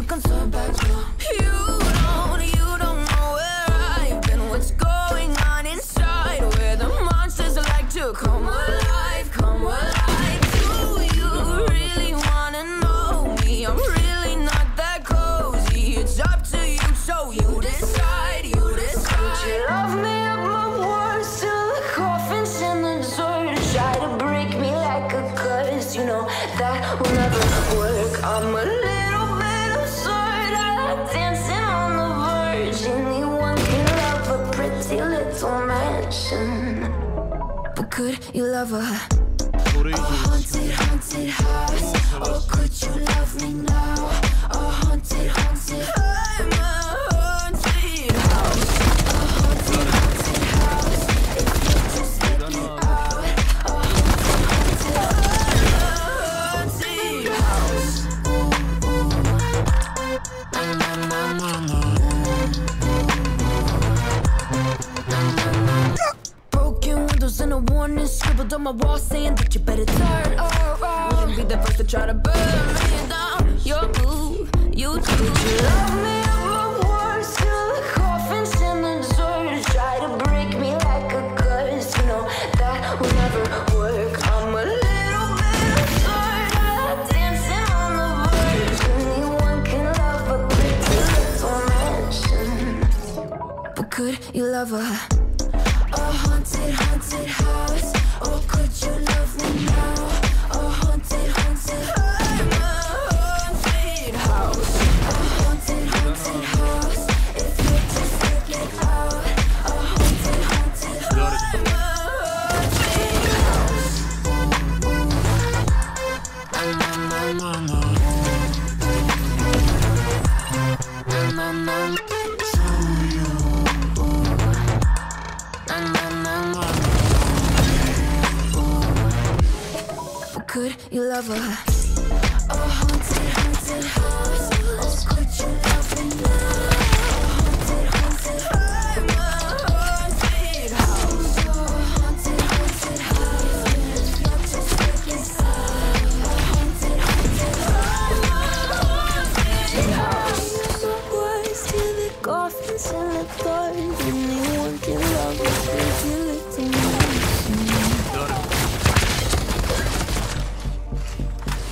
you can turn back now. You don't know where I've been, what's going on inside, where the monsters like to come alive, come alive. Do you really wanna know me? I'm really not that cozy. It's up to you, so you decide, you decide. Could you love me up my words till the coffin's in the dirt? Try to break me like a curse, you know that will never work. I'm a little bit absurd, I like dancing on the verge. Anyone can love a pretty little mansion, but could you love a haunted, haunted house? Or could you love me now? A haunted, haunted, I'm a haunted house. A haunted, haunted house. If you just let me out. A haunted, haunted house. Na na na na na. Broken windows and a warning scribbled on my wall saying that you better turn around. Wouldn't be the first to try to burn me down. Your move, you do. You love me up my words till the coffin's in the dirt. Try to break me like a curse, you know that will never work. I'm a little bit absurd, I like dancing on the verge. Anyone can love a pretty little mansion, but could you love a haunted, haunted house? Or could you love me now? A haunted, haunted, I'm a haunted house. A haunted, haunted house. If you just take it out. A haunted, haunted, I'm a haunted house. Na na na na na. Na na na. Could you love a haunted, haunted house? Or could you love me now? A haunted, haunted, I'm a haunted house. A haunted, haunted house. If you're just taking side. A haunted, haunted, I'm a haunted house. So words till the coffin's in the dark. Anyone can love a pretty little mansion.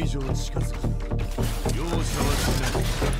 上近づき容赦はしない